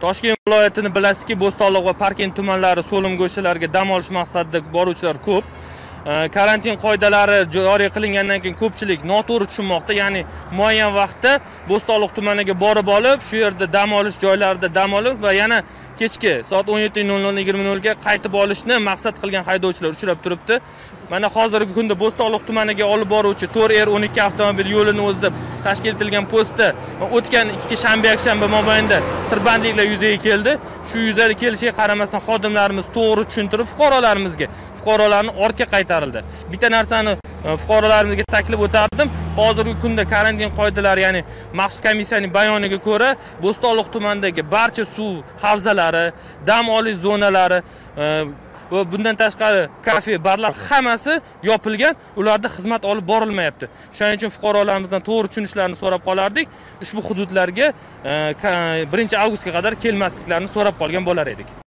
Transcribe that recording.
Toshkent viloyatini bilasizki, Bo'stonliq va Parkent tumanlari so'lim go'shalariga dam olish maqsadida boruvchilar ko'p. Karantin qoidalari joriy qilingandan keyin ko'pchilik noto'g'ri tushunmoqda. Ya'ni muayyan vaqtda Bo'stonliq tumaniga borib olib, shu yerda dam olish joylarida dam olib va yana kechki soat 17:00-20:00 ga qaytib olishni maqsad qilgan haydovchilar uchrab turibdi. Mana hozirgi kunda Bo'stonliq tumaniga olib boruvchi 4R12 avtomobil yo'lini o'zida tashkil etilgan postda o'tgan ikki shanba mobaynida tirbandliklar yuzaga keldi. Shu yuzaga kelishiga qaramasdan xodimlarimiz to'g'ri tushuntirib fuqarolarni ortga qaytarildi. Bitta narsani fuqarolarimizga taklif o'tardim. Hozirgi kunda karantin qoidalari, ya'ni maxsus komissiyaning bayoniga ko'ra, Bo'stonliq tumanidagi barcha suv havzalari, dam olish zonalari va bundan tashqari kafe, barlar hammasi yopilgan, ularda xizmat olib borilmayapti. Shuning uchun fuqarolarimizdan to'g'ri tushunishlarini so'rab qolardik. Ushbu hududlarga 1 avgustga qadar kelmasliklarini so'rab qolgan bo'lar edik.